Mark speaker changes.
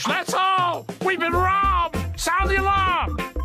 Speaker 1: That's all! We've been robbed! Sound the alarm!